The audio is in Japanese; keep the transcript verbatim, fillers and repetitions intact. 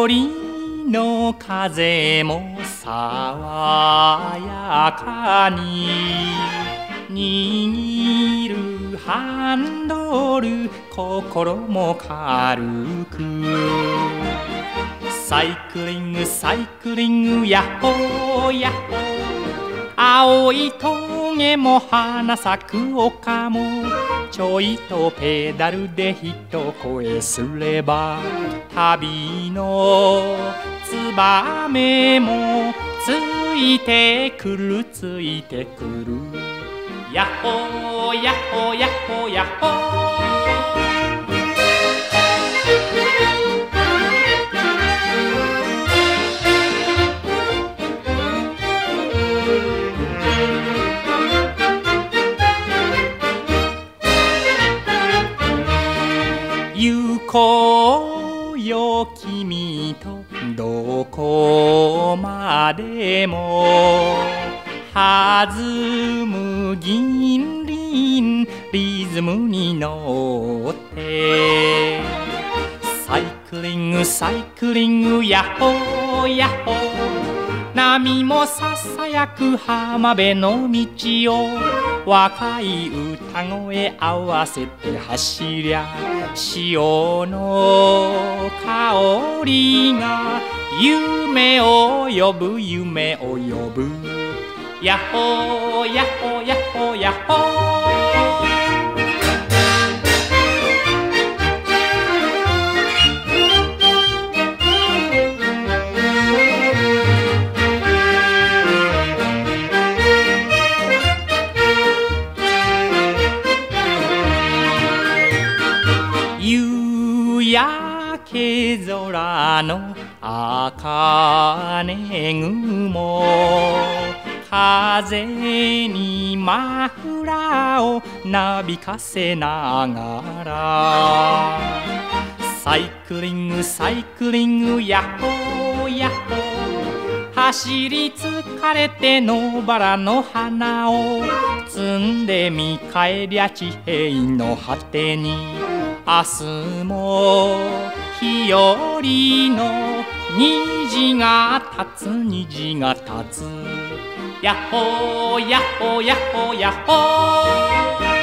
森の風も爽やかに握るハンドル、心も軽く。サイクリングサイクリングヤッホーヤッホー、青い峠も花咲く丘も、ちょいとペダルで一声すれば、旅のツバメもついてくるついてくる。ヤッホーヤッホーヤッホーヤッホー。行こうよ君とどこまでも、弾む銀輪リズムに乗って。サイクリングサイクリングヤッホーヤッホー、波もささやく浜辺の道を、若い歌声合わせて走りゃ、潮の香りが夢を呼ぶ夢を呼ぶ。ヤッホーヤッホーヤッホーヤッホー。夕焼け空の茜雲、風にマフラーをなびかせながら。サイクリングサイクリングヤッホーヤッホー、走り疲れて野原の花を摘んで見返りゃ地平の果てに。明日も日和の虹が立つ虹が立つ。ヤッホーヤッホーヤッホーヤッホー。